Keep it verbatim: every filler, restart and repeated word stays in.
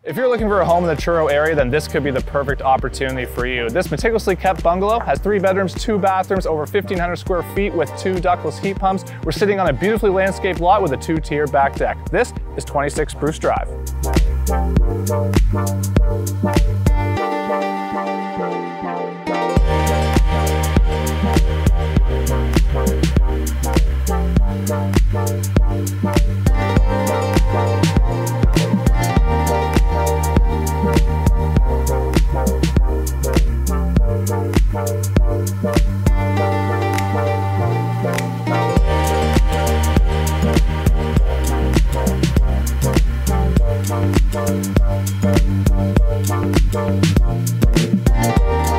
If you're looking for a home in the Truro area, then this could be the perfect opportunity for you. This meticulously kept bungalow has three bedrooms, two bathrooms, over fifteen hundred square feet with two ductless heat pumps. We're sitting on a beautifully landscaped lot with a two-tier back deck. This is twenty-six Spruce Drive. Thank you.